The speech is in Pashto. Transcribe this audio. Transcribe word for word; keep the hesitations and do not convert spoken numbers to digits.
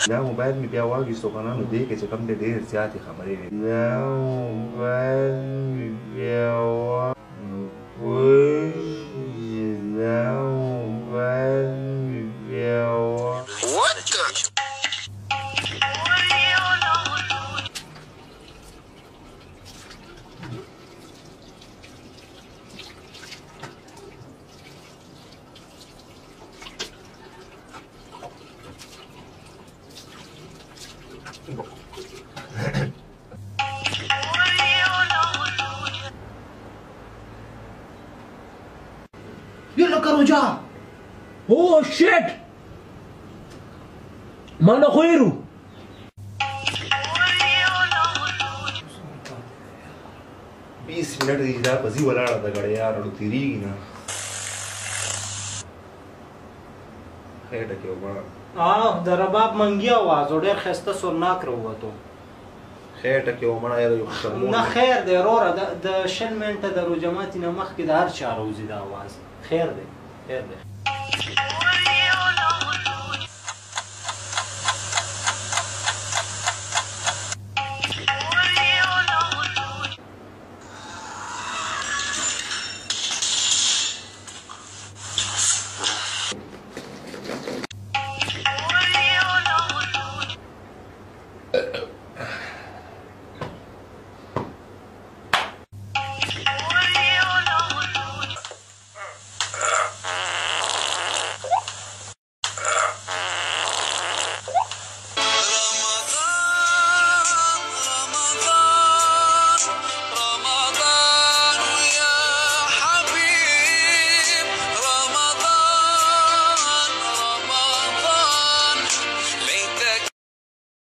دا موبایل مې بیا واخیستو که نه نو دې کې چې کوم دی ډېر زیاتې خبرې وې دا موبایل مې بیا واخیست دا موبایل مې بیا واخیست يلا كروجا اوه شيت ما نخيرو बीस मिनट दी जा पसी वलाड़ा था गड़े यार और तिरीगी ना खैर क्यों बड़ा हाँ दरबाब मंगिया आवाज और डेर खस्ता सुरनाक रहुआ तो خیر क्यों बड़ा यार यो शर्मो ना खैर दे रोरा द शल मिनट द रुजमाती नमख की दार चार रोजी दा आवाज خیر दे خیر दे